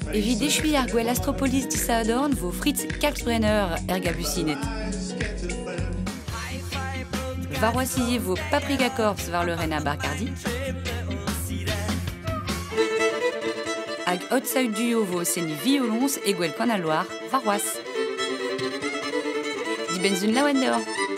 Evi déchui ar gwell Astropolis disaadorn vo Fritz Kalkbrenner ergabusinet. Varoisiye vo Paprika Corps var le Rena Barcardi. Hag hot duo vo seni violons e gwell kan a loar varoas. Di benzun laouenn deoc'h.